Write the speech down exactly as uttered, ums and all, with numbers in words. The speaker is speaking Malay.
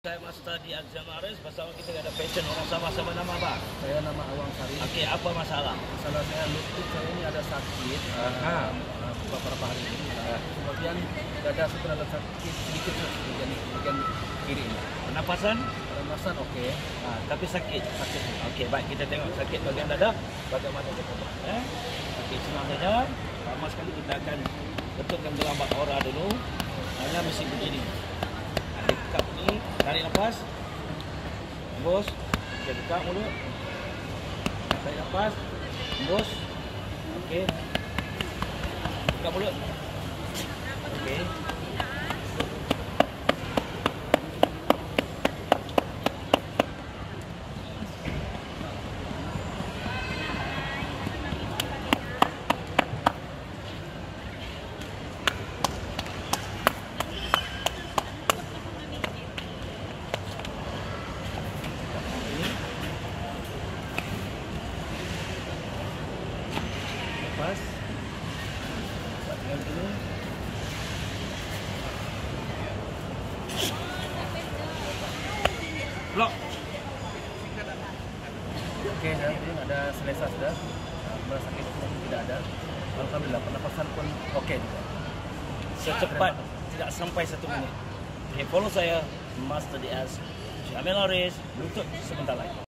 Saya Master di Azamaris, bersama kita ada pasien orang Sabah. Sama nama apa? Saya nama Awang Sari. Okey, apa masalah? Masalah saya lutut saya ini ada sakit uh, uh, beberapa hari ini. Uh, kemudian dada setelah ada sakit sedikit bagian bagian kiri ini. Pernafasan? Pernafasan oke. Okay. Ah, tapi sakit. Sakit. Okey, baik, kita tengok sakit bagian dada. Bagaimana kita buat? Eh? Okey, senang saja. Pertama sekali kita akan betulkan gelambak ora dulu. Hanya mesti begini. Dekat ni, tarik nafas. Hembus. Okey, buka mulut. Tarik nafas. Hembus. Okey. Buka mulut. Okey. Lepas dengan ini blok. Oke, saya ada selesa sudah. Merasa sakit pun tidak ada. Alhamdulillah, pernafasan pun oke juga. Secepat tidak sampai satu minit. Okay, follow saya, Master Diaz. Syamil Aris, lutut sebentar lagi.